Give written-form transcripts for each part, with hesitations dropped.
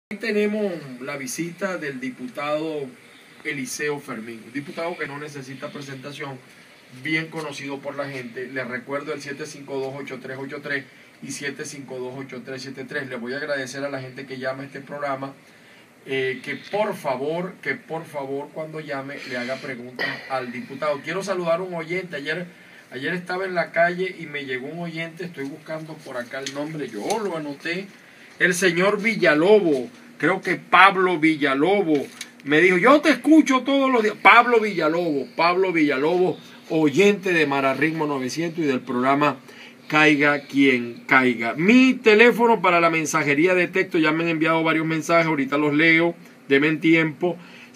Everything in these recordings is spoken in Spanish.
Tenemos la visita del diputado Eliseo Fermín, un diputado que no necesita presentación, bien conocido por la gente. Les recuerdo el 752-8383 y 752-8373. Le voy a agradecer a la gente que llama a este programa, que por favor, cuando llame, le haga preguntas al diputado. Quiero saludar a un oyente. Ayer estaba en la calle y me llegó un oyente, estoy buscando por acá el nombre, yo lo anoté. El señor Villalobos, creo que Pablo Villalobos, me dijo, yo te escucho todos los días. Pablo Villalobos, oyente de Mararritmo 900 y del programa Caiga Quien Caiga. Mi teléfono para la mensajería de texto, ya me han enviado varios mensajes, ahorita los leo, denme tiempo.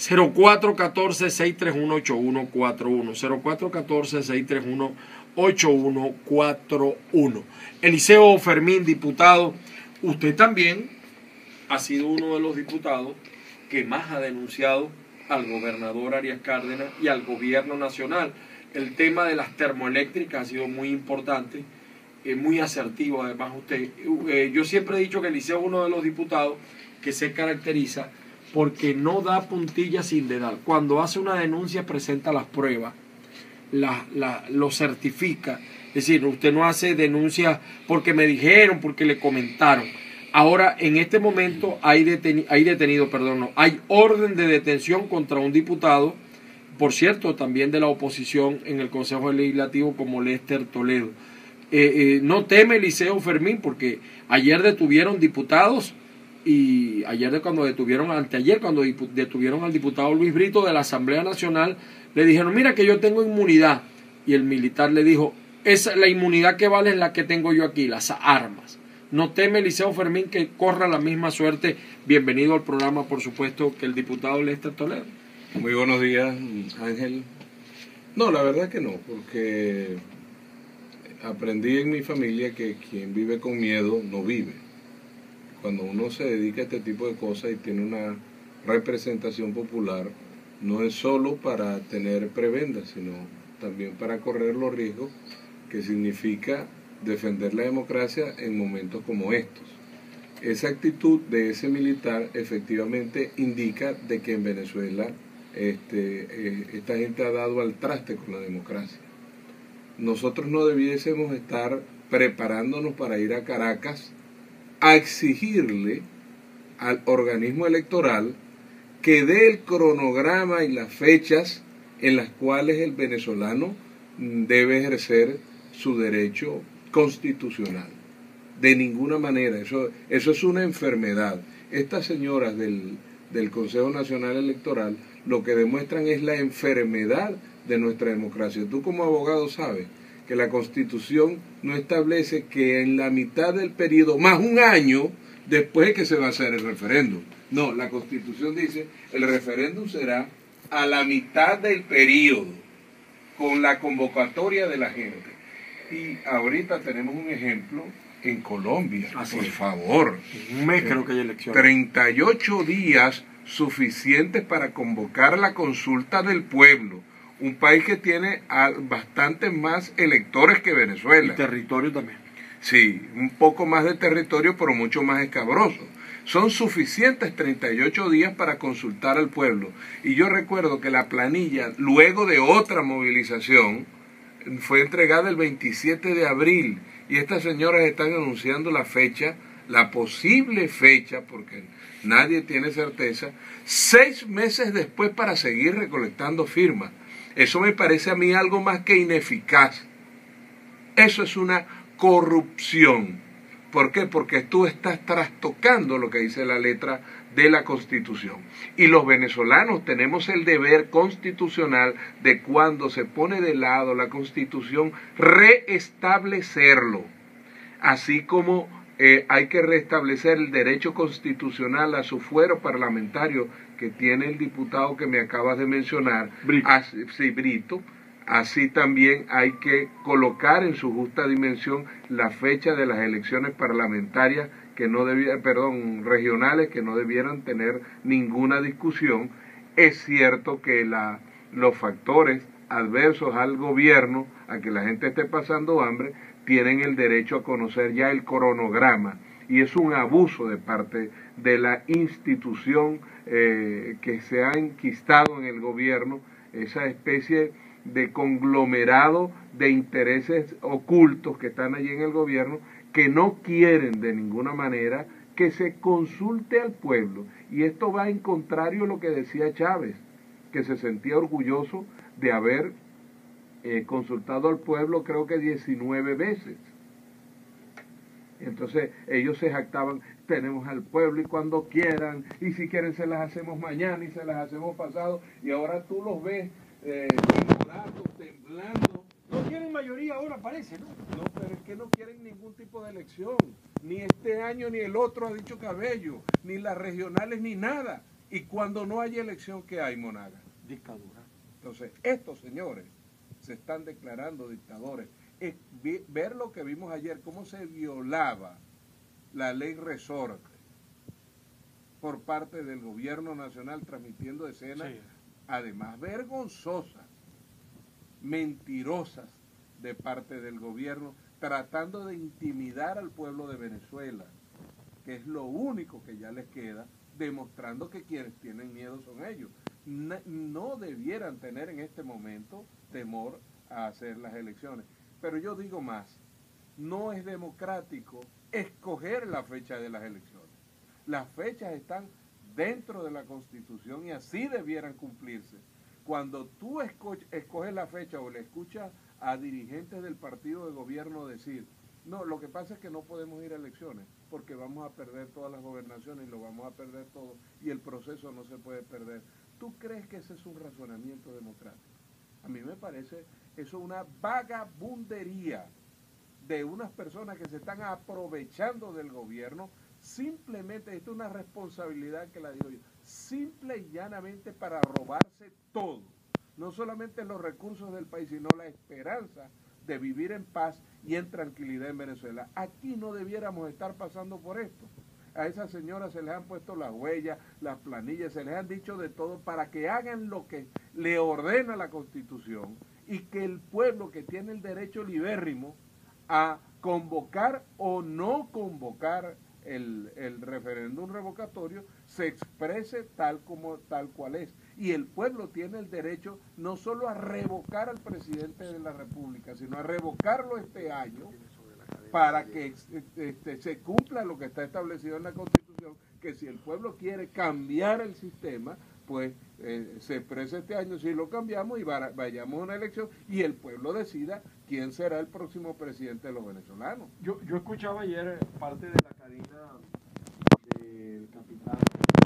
0414-631-8141. 0414-631-8141. Eliseo Fermín, diputado. Usted también ha sido uno de los diputados que más ha denunciado al gobernador Arias Cárdenas y al gobierno nacional. El tema de las termoeléctricas ha sido muy importante, muy asertivo además usted. Yo siempre he dicho que Eliseo es uno de los diputados que se caracteriza porque no da puntillas sin dedal. Cuando hace una denuncia presenta las pruebas, lo certifica. Es decir, usted no hace denuncias porque me dijeron, porque le comentaron. Ahora, en este momento hay orden de detención contra un diputado, por cierto, también de la oposición en el Consejo Legislativo, como Lester Toledo. No teme Eliseo Fermín, porque ayer detuvieron diputados y anteayer cuando detuvieron al diputado Luis Brito de la Asamblea Nacional, le dijeron, mira que yo tengo inmunidad. Y el militar le dijo, la inmunidad que vale es la que tengo yo aquí, las armas. No teme Eliseo Fermín que corra la misma suerte. Bienvenido al programa, por supuesto, que el diputado Lester Toledo. Muy buenos días, Ángel. No, la verdad que no, porque aprendí en mi familia que quien vive con miedo no vive. Cuando uno se dedica a este tipo de cosas y tiene una representación popular, no es solo para tener prebendas, sino también para correr los riesgos que significa defender la democracia en momentos como estos. Esa actitud de ese militar efectivamente indica de que en Venezuela esta gente ha dado al traste con la democracia. Nosotros no debiésemos estar preparándonos para ir a Caracas a exigirle al organismo electoral que dé el cronograma y las fechas en las cuales el venezolano debe ejercer su derecho constitucional. De ninguna manera, eso es una enfermedad. Estas señoras del Consejo Nacional Electoral lo que demuestran es la enfermedad de nuestra democracia. Tú como abogado sabes que la Constitución no establece que en la mitad del periodo, más un año después de que se va a hacer el referéndum. No, la Constitución dice el referéndum será a la mitad del periodo, con la convocatoria de la gente. Y ahorita tenemos un ejemplo en Colombia, por favor. En un mes creo que hay elecciones. 38 días suficientes para convocar la consulta del pueblo. Un país que tiene bastantes más electores que Venezuela. Y territorio también. Sí, un poco más de territorio, pero mucho más escabroso. Son suficientes 38 días para consultar al pueblo. Y yo recuerdo que la planilla, luego de otra movilización, fue entregada el 27 de abril. Y estas señoras están anunciando la fecha, la posible fecha, porque nadie tiene certeza, 6 meses después para seguir recolectando firmas. Eso me parece a mí algo más que ineficaz. Eso es una corrupción. ¿Por qué? Porque tú estás trastocando lo que dice la letra de la Constitución. Y los venezolanos tenemos el deber constitucional de, cuando se pone de lado la Constitución, reestablecerlo. Así como hay que restablecer el derecho constitucional a su fuero parlamentario que tiene el diputado que me acabas de mencionar, Brito. Así también hay que colocar en su justa dimensión la fecha de las elecciones parlamentarias regionales, que no debieran tener ninguna discusión. Es cierto que los factores adversos al gobierno, a que la gente esté pasando hambre, tienen el derecho a conocer ya el cronograma y es un abuso de parte de la institución que se ha enquistado en el gobierno, esa especie de conglomerado de intereses ocultos que están allí en el gobierno, que no quieren de ninguna manera que se consulte al pueblo. Y esto va en contrario a lo que decía Chávez, que se sentía orgulloso de haber consultado al pueblo creo que 19 veces. Entonces ellos se jactaban, tenemos al pueblo y cuando quieran, y si quieren se las hacemos mañana y se las hacemos pasado, y ahora tú los ves timoratos, temblando. No tienen mayoría ahora, parece, ¿no? No, pero es que no quieren ningún tipo de elección, ni este año ni el otro, ha dicho Cabello, ni las regionales ni nada. Y cuando no hay elección, ¿qué hay, Monaga? Dictadura. Entonces, estos señores se están declarando dictadores. Es ver lo que vimos ayer, cómo se violaba la ley resorte por parte del gobierno nacional, transmitiendo escenas, sí, además vergonzosas, mentirosas de parte del gobierno, tratando de intimidar al pueblo de Venezuela, que es lo único que ya les queda, demostrando que quienes tienen miedo son ellos. No debieran tener en este momento temor a hacer las elecciones. Pero yo digo más, no es democrático escoger la fecha de las elecciones. Las fechas están dentro de la Constitución y así debieran cumplirse. Cuando tú escoges la fecha o le escuchas a dirigentes del partido de gobierno decir, no, lo que pasa es que no podemos ir a elecciones porque vamos a perder todas las gobernaciones y lo vamos a perder todo y el proceso no se puede perder. ¿Tú crees que ese es un razonamiento democrático? A mí me parece eso una vagabundería de unas personas que se están aprovechando del gobierno. Simplemente, esto es una responsabilidad que la digo yo, simple y llanamente para robarse todo, no solamente los recursos del país, sino la esperanza de vivir en paz y en tranquilidad en Venezuela. Aquí no debiéramos estar pasando por esto. A esas señoras se les han puesto las huellas, las planillas, se les han dicho de todo para que hagan lo que le ordena la Constitución y que el pueblo, que tiene el derecho libérrimo a convocar o no convocar el referéndum revocatorio, se exprese tal cual es. Y el pueblo tiene el derecho no solo a revocar al presidente de la República, sino a revocarlo este año para que se cumpla lo que está establecido en la Constitución, que si el pueblo quiere cambiar el sistema, pues se expresa este año, si lo cambiamos y vayamos a una elección y el pueblo decida quién será el próximo presidente de los venezolanos. Yo escuchaba ayer parte de la cadena del capitán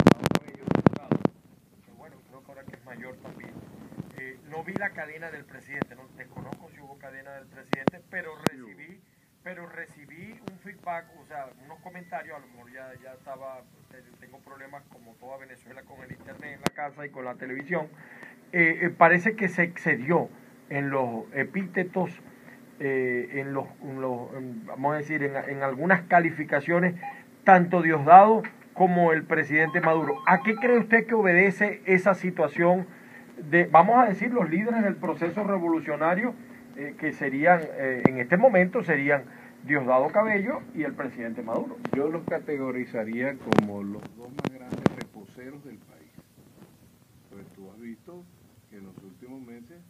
que bueno, creo que ahora que es mayor también. No vi la cadena del presidente, no desconozco si hubo cadena del presidente, pero recibí un feedback, o sea, unos comentarios, a lo mejor ya estaba, tengo problemas como toda Venezuela con el internet en la casa y con la televisión. Parece que se excedió en los epítetos, vamos a decir, en algunas calificaciones, tanto Diosdado como el presidente Maduro. ¿A qué cree usted que obedece esa situación de, vamos a decir, los líderes del proceso revolucionario, que serían, en este momento serían Diosdado Cabello y el presidente Maduro? Yo los categorizaría como los dos más grandes reposeros del país. Pues tú has visto que en los últimos meses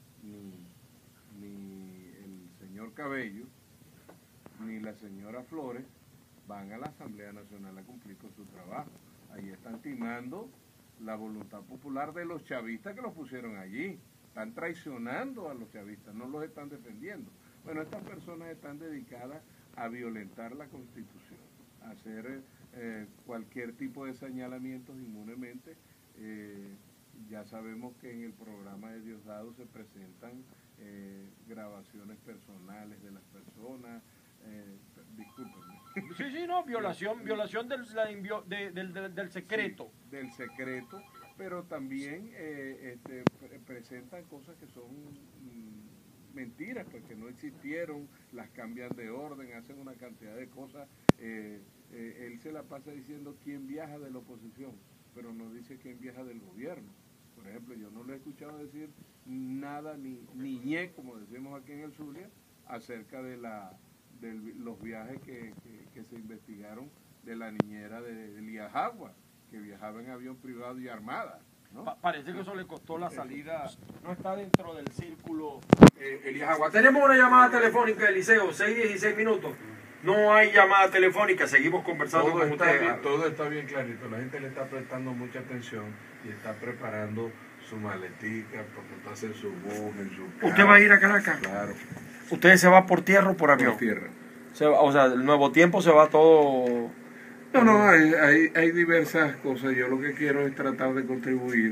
ni el señor Cabello ni la señora Flores van a la Asamblea Nacional a cumplir con su trabajo. Ahí están timando la voluntad popular de los chavistas que los pusieron allí. Están traicionando a los chavistas, no los están defendiendo. Bueno, estas personas están dedicadas a violentar la Constitución, a hacer cualquier tipo de señalamientos impunemente. Ya sabemos que en el programa de Diosdado se presentan grabaciones personales de las personas. Discúlpenme. Sí, no, violación del secreto. Sí, del secreto, pero también presentan cosas que son mentiras, pues que no existieron, las cambian de orden, hacen una cantidad de cosas. Él se la pasa diciendo quién viaja de la oposición, pero no dice quién viaja del gobierno. Por ejemplo, yo no lo he escuchado decir nada, ni ñe, como decimos aquí en el Zulia, acerca de los viajes que se investigaron de la niñera de Elías Agua, que viajaba en avión privado y armada, ¿no? Parece que eso le costó la salida, no está dentro del círculo Elías Agua. Tenemos una llamada telefónica de Liceo, 6:16 minutos. No hay llamada telefónica, seguimos conversando con ustedes. Todo está bien clarito, la gente le está prestando mucha atención y está preparando su maletica, porque está haciendo su bus, en su carro. ¿Usted va a ir a Caracas? Claro. ¿Usted se va por tierra o por avión? Por tierra. O sea, el Nuevo Tiempo se va todo... No, hay diversas cosas. Yo lo que quiero es tratar de contribuir,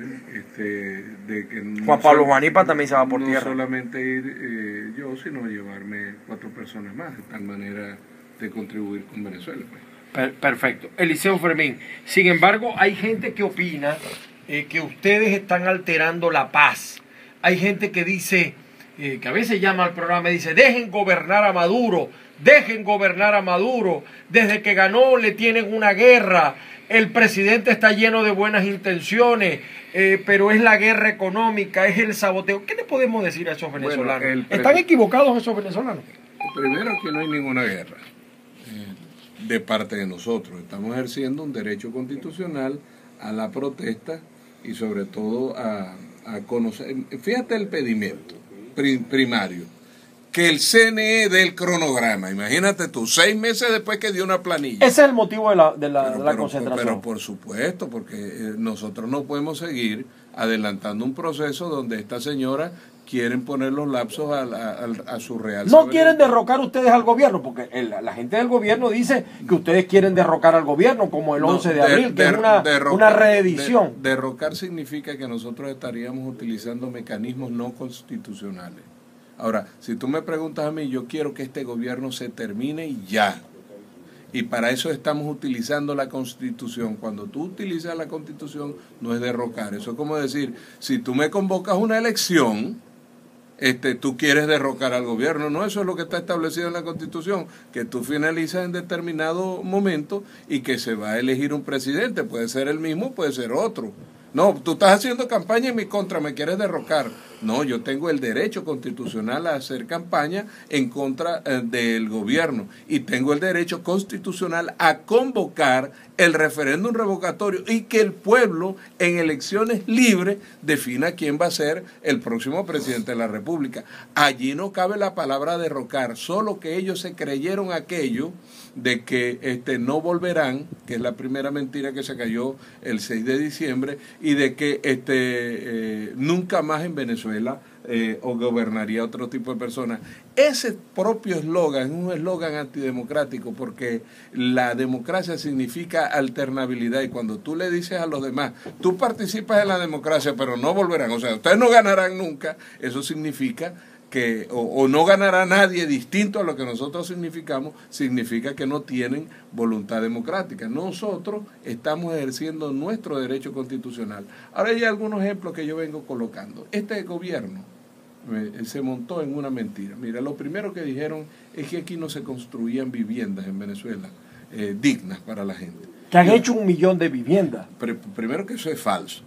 de que Juan Pablo Juanipa también se va por tierra. No solamente ir yo, sino llevarme 4 personas más, de tal manera de contribuir con Venezuela. Pues. Perfecto. Eliseo Fermín. Sin embargo, hay gente que opina que ustedes están alterando la paz. Hay gente que dice, que a veces llama al programa y dice, dejen gobernar a Maduro. Dejen gobernar a Maduro. Desde que ganó le tienen una guerra. El presidente está lleno de buenas intenciones, pero es la guerra económica, es el saboteo. ¿Qué le podemos decir a esos venezolanos? Bueno, ¿Están equivocados esos venezolanos? Primero, que no hay ninguna guerra de parte de nosotros. Estamos ejerciendo un derecho constitucional a la protesta y sobre todo a conocer. Fíjate el pedimento primario. Que el CNE dé el cronograma. Imagínate tú, 6 meses después que dio una planilla. Ese es el motivo de la concentración. Pero por supuesto, porque nosotros no podemos seguir adelantando un proceso donde esta señora quieren poner los lapsos a su real. No quieren derrocar ustedes al gobierno, porque la gente del gobierno dice que ustedes quieren derrocar al gobierno, como el 11 de abril, que es una reedición. Derrocar significa que nosotros estaríamos utilizando mecanismos no constitucionales. Ahora, si tú me preguntas a mí, yo quiero que este gobierno se termine y ya. Y para eso estamos utilizando la Constitución. Cuando tú utilizas la Constitución, no es derrocar. Eso es como decir, si tú me convocas una elección, tú quieres derrocar al gobierno. No, eso es lo que está establecido en la Constitución, que tú finalizas en determinado momento y que se va a elegir un presidente. Puede ser el mismo, puede ser otro. No, tú estás haciendo campaña en mi contra, me quieres derrocar. No, yo tengo el derecho constitucional a hacer campaña en contra del gobierno y tengo el derecho constitucional a convocar el referéndum revocatorio y que el pueblo en elecciones libres defina quién va a ser el próximo presidente de la República. Allí no cabe la palabra derrocar, solo que ellos se creyeron aquello de que no volverán, que es la primera mentira que se cayó el 6 de diciembre, y de que nunca más en Venezuela o gobernaría otro tipo de personas. Ese propio eslogan es un eslogan antidemocrático, porque la democracia significa alternabilidad, y cuando tú le dices a los demás, tú participas en la democracia, pero no volverán, o sea, ustedes no ganarán nunca, eso significa que o no ganará nadie distinto a lo que nosotros significa que no tienen voluntad democrática. Nosotros estamos ejerciendo nuestro derecho constitucional. Ahora hay algunos ejemplos que yo vengo colocando. Este gobierno se montó en una mentira. Mira, lo primero que dijeron es que aquí no se construían viviendas en Venezuela dignas para la gente. Que han hecho 1 millón de viviendas. Primero, que eso es falso.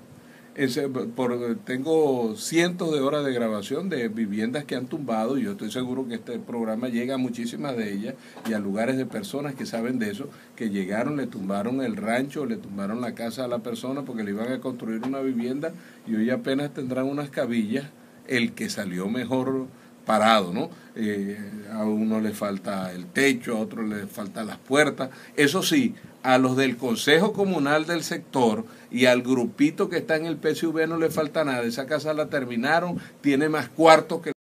Tengo cientos de horas de grabación de viviendas que han tumbado, y yo estoy seguro que este programa llega a muchísimas de ellas y a lugares de personas que saben de eso, que llegaron, le tumbaron el rancho, le tumbaron la casa a la persona porque le iban a construir una vivienda y hoy apenas tendrán unas cabillas, el que salió mejor parado, ¿no? A uno le falta el techo, a otro le faltan las puertas. Eso sí, a los del Consejo Comunal del sector y al grupito que está en el PSV no le falta nada. Esa casa la terminaron, tiene más cuartos que